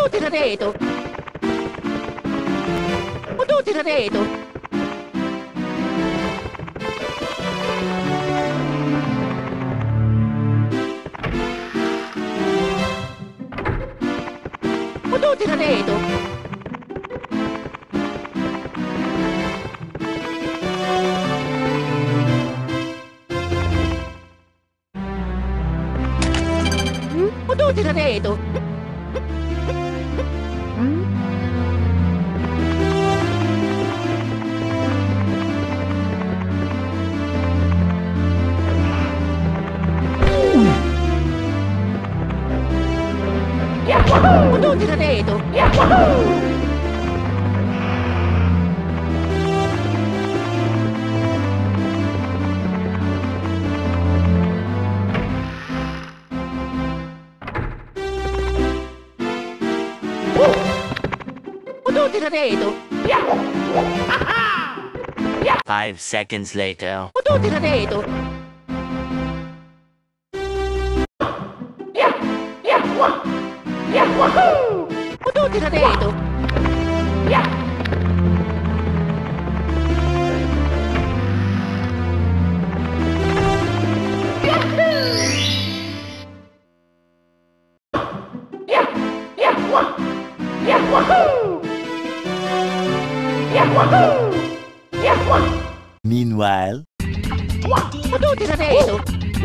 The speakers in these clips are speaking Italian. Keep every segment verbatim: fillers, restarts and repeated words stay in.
Potuti la reto! Potuti la reto! Potuti la reto! Potuti la reto! Potuti la reto! Potuti la reto! Five seconds later. Potuti la reto! Potuti la reto! Meanwhile. Potuti la reto!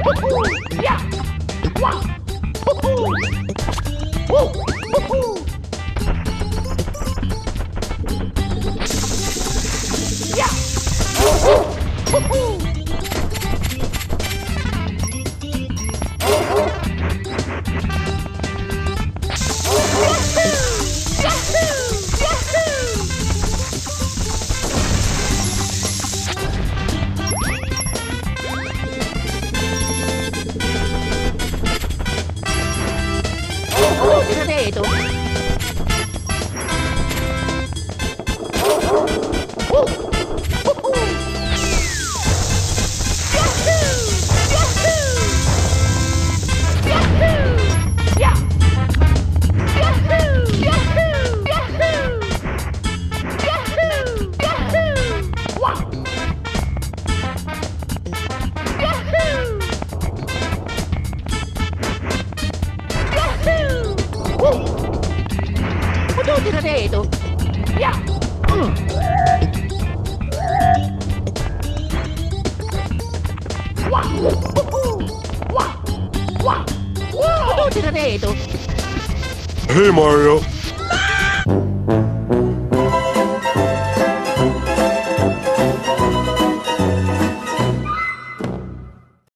Potuti la reto! Potuti la reto! Potuti la reto! Hey Mario!